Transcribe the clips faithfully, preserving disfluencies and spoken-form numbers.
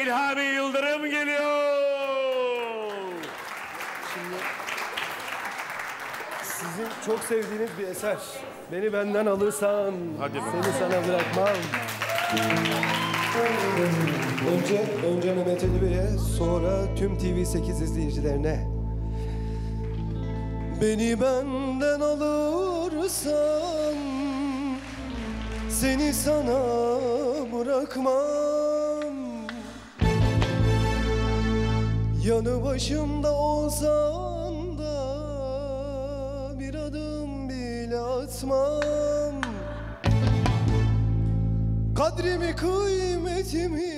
İlhami Yıldırım geliyor. Şimdi sizin çok sevdiğiniz bir eser. Beni benden alırsan Hadi be. seni sana bırakmam. Önce, önce Mehmet Ali Bey'e, sonra tüm T V sekiz izleyicilerine. Beni benden alırsan seni sana bırakmam. Yanı başımda olsan da bir adım bile atmam. Kadrimi, kıymetimi,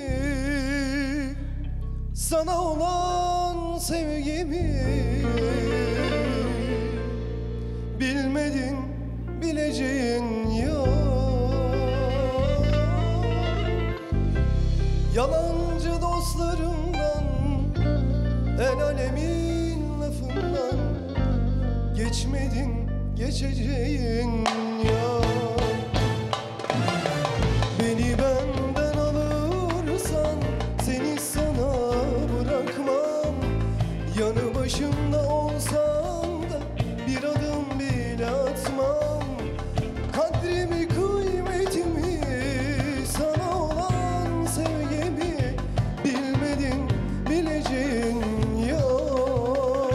sana olan sevgimi bilmedin, bileceğin yok. Yalancı dostlarımdan, el alemin lafından geçmedin, geçeceğin yok. Beni benden alırsan seni sana bırakmam. Yanı başımda olsan da bir adım bile atmam. Kadrimi, kıymetimi, sana olan sevgimi bilmedin, bileceğin yok.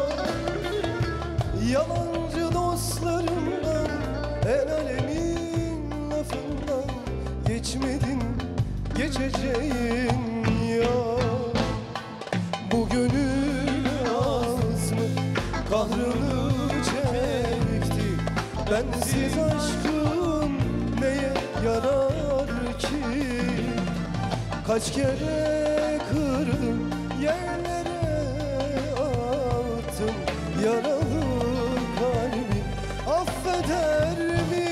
Yalancı dostlarımdan, el alemin lafından geçmedin, geçeceğin yok. Bu gönül azmı kahrını çekti. Bensiz aşkın neye yarar ki? Kaç kere kırdım, yerlere attım. Yaralı kalbim affeder mi?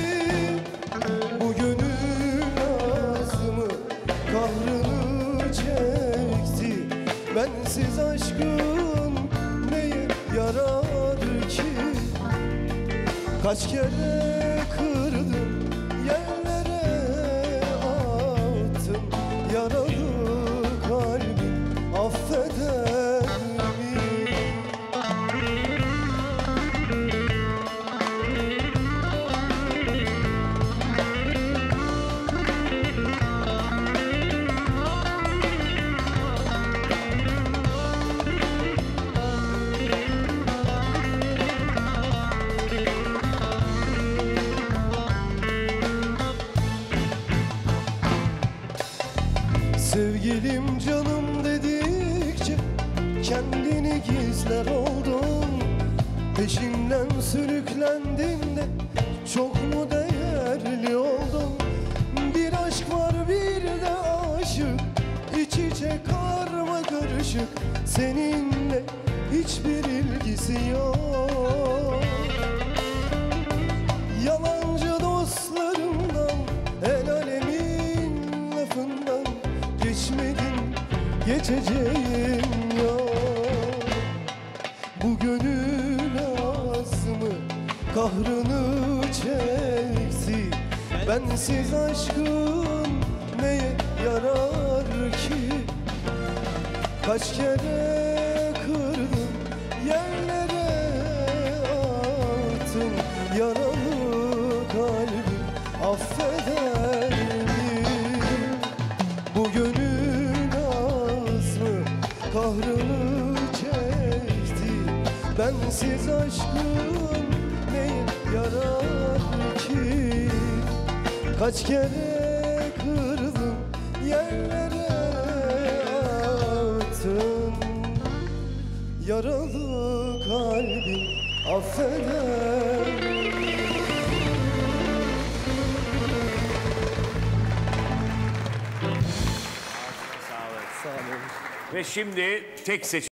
Bu gönül azmı kahrını çekti. Bensiz aşkın neye yarar ki? Kaç kere kırdım, yerlere attım. Yaralı kalbim affeder mi? Sevgilim, canım dedikçe kendini gizler oldun. Peşinden sürüklendin de çok mu değerli oldun? Bir aşk var, bir de aşık, iç içe karma karışık. Seninle hiçbir ilgisi yok. Yalancı dostlarımdan, el alemin lafından geçmedin, geçeceğin yok. Bu gönül azmı kahrını çekti. Bensiz aşkın neye yarar ki? Kaç kere kırdım, yerlere attım. Yaralı kalbim affeder mi? Bu gönül azmı kahrını çekti. Bensiz aşkın neye yarar ki? Kaç kere kırdım, yerlere attım. Yaralı kalbim affeder. Sağ olun. Sağ olun. Ve şimdi tek seçim.